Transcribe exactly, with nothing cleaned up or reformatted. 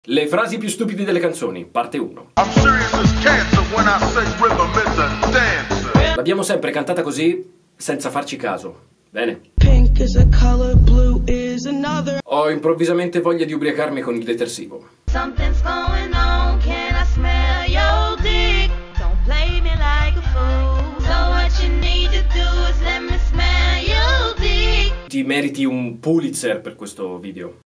Le frasi più stupide delle canzoni, parte uno. L'abbiamo sempre cantata così, senza farci caso. Bene. Ho improvvisamente voglia di ubriacarmi con il detersivo. Ti meriti un Pulitzer per questo video.